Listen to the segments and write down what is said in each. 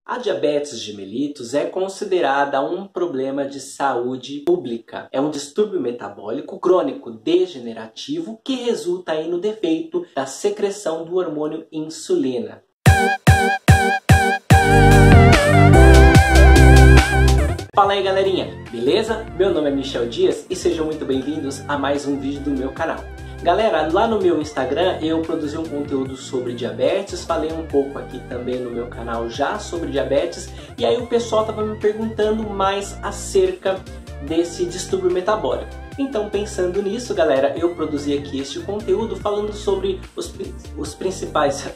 A diabetes de mellitus é considerada um problema de saúde pública. É um distúrbio metabólico crônico degenerativo que resulta aí no defeito da secreção do hormônio insulina. Fala aí galerinha, beleza? Meu nome é Michel Dias e sejam muito bem-vindos a mais um vídeo do meu canal. Galera, lá no meu Instagram eu produzi um conteúdo sobre diabetes, falei um pouco aqui também no meu canal já sobre diabetes, e aí o pessoal estava me perguntando mais acerca desse distúrbio metabólico. Então, pensando nisso, galera, eu produzi aqui este conteúdo falando sobre os principais...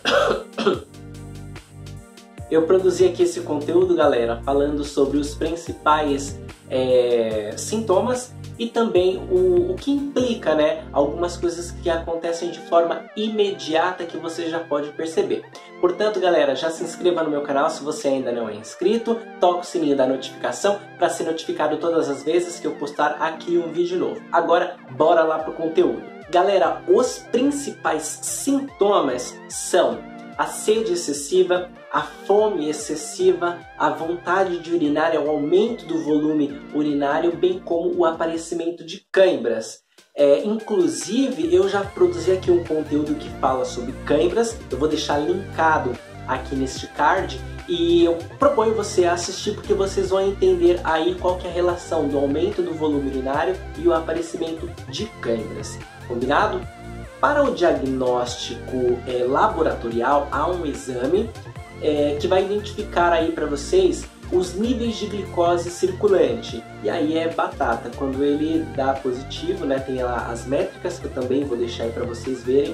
Eu produzi aqui esse conteúdo, galera, falando sobre os principais sintomas e também o que implica, né, algumas coisas que acontecem de forma imediata que você já pode perceber. Portanto, galera, já se inscreva no meu canal se você ainda não é inscrito, toca o sininho da notificação para ser notificado todas as vezes que eu postar aqui um vídeo novo. Agora, bora lá pro conteúdo. Galera, os principais sintomas são a sede excessiva, a fome excessiva, a vontade de urinar, o aumento do volume urinário, bem como o aparecimento de cãibras. Inclusive, eu já produzi aqui um conteúdo que fala sobre cãibras, eu vou deixar linkado aqui neste card e eu proponho você assistir porque vocês vão entender aí qual que é a relação do aumento do volume urinário e o aparecimento de cãibras. Combinado? Para o diagnóstico laboratorial, há um exame que vai identificar aí para vocês os níveis de glicose circulante. E aí é batata, quando ele dá positivo, né, tem lá as métricas que eu também vou deixar aí para vocês verem.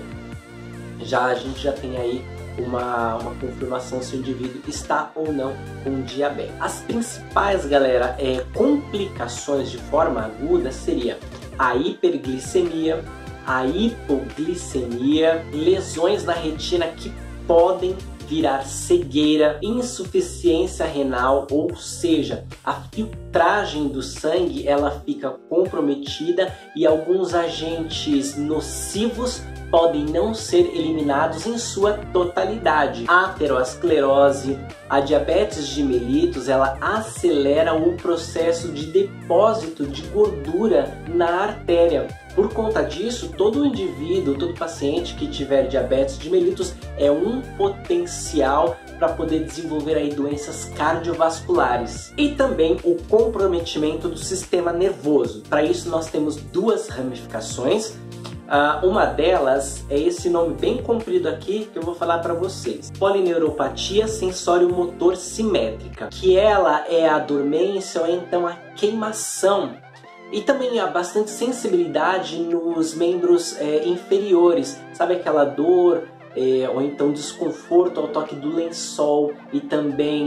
A gente já tem aí uma confirmação se o indivíduo está ou não com diabetes. As principais, galera, complicações de forma aguda seria a hiperglicemia, a hipoglicemia, lesões na retina que podem virar cegueira, insuficiência renal, ou seja, a filtragem do sangue ela fica comprometida e alguns agentes nocivos podem não ser eliminados em sua totalidade. A aterosclerose, a diabetes de mellitus, ela acelera o processo de depósito de gordura na artéria. Por conta disso, todo indivíduo, todo paciente que tiver diabetes de mellitus é um potencial para poder desenvolver aí doenças cardiovasculares. E também o comprometimento do sistema nervoso. Para isso nós temos duas ramificações. Uma delas é esse nome bem comprido aqui que eu vou falar para vocês. Polineuropatia sensório-motor simétrica, que ela é a dormência ou então a queimação. E também há bastante sensibilidade nos membros inferiores, sabe aquela dor ou então desconforto ao toque do lençol e também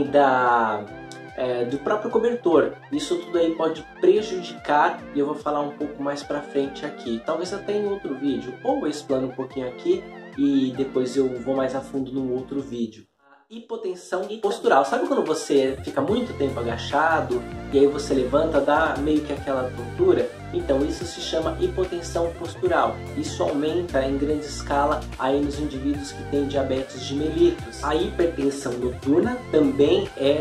do próprio cobertor. Isso tudo aí pode prejudicar e eu vou falar um pouco mais pra frente aqui. Talvez até em outro vídeo, ou eu explano um pouquinho aqui e depois eu vou mais a fundo num outro vídeo. Hipotensão postural. Sabe quando você fica muito tempo agachado e aí você levanta, dá meio que aquela tontura? Então isso se chama hipotensão postural. Isso aumenta em grande escala aí nos indivíduos que têm diabetes de mellitus. A hipertensão noturna também é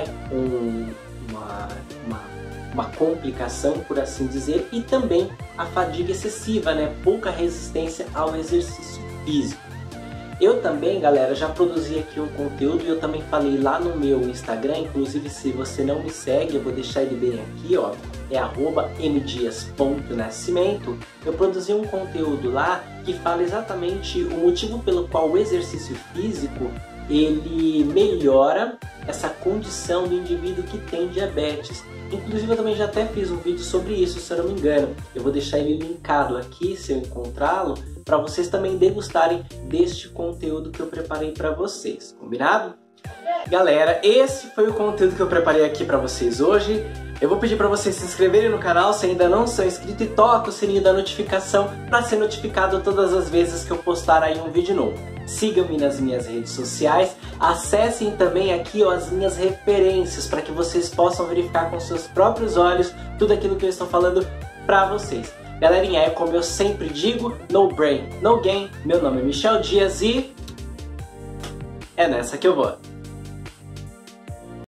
uma complicação, por assim dizer, e também a fadiga excessiva, né? Pouca resistência ao exercício físico. Eu também, galera, já produzi aqui um conteúdo e eu também falei lá no meu Instagram, inclusive se você não me segue, eu vou deixar ele bem aqui, ó, é @mdias.nascimento. Eu produzi um conteúdo lá que fala exatamente o motivo pelo qual o exercício físico ele melhora essa condição do indivíduo que tem diabetes. Inclusive eu também já até fiz um vídeo sobre isso, se eu não me engano. Eu vou deixar ele linkado aqui, se eu encontrá-lo, para vocês também degustarem deste conteúdo que eu preparei para vocês. Combinado? Galera, esse foi o conteúdo que eu preparei aqui para vocês hoje. Eu vou pedir para vocês se inscreverem no canal se ainda não são inscritos e toca o sininho da notificação para ser notificado todas as vezes que eu postar aí um vídeo novo. Sigam-me nas minhas redes sociais, acessem também aqui as minhas referências para que vocês possam verificar com seus próprios olhos tudo aquilo que eu estou falando para vocês. Galerinha, é como eu sempre digo, no brain, no gain. Meu nome é Michel Dias e é nessa que eu vou.